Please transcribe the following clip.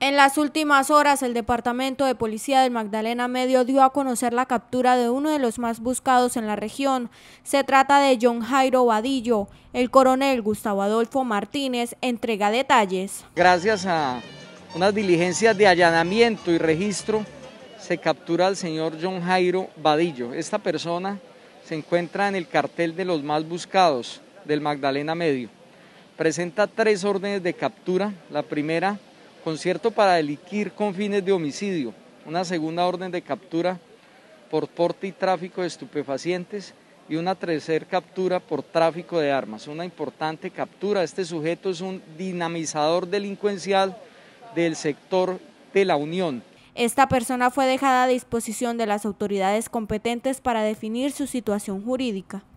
En las últimas horas, el Departamento de Policía del Magdalena Medio dio a conocer la captura de uno de los más buscados en la región. Se trata de John Jairo Vadillo. El coronel Gustavo Adolfo Martínez entrega detalles. Gracias a unas diligencias de allanamiento y registro, se captura al señor John Jairo Vadillo. Esta persona se encuentra en el cartel de los más buscados del Magdalena Medio. Presenta 3 órdenes de captura. La primera, concierto para delinquir con fines de homicidio. Una segunda orden de captura por porte y tráfico de estupefacientes y una tercera captura por tráfico de armas. Una importante captura. Este sujeto es un dinamizador delincuencial del sector de La Unión. Esta persona fue dejada a disposición de las autoridades competentes para definir su situación jurídica.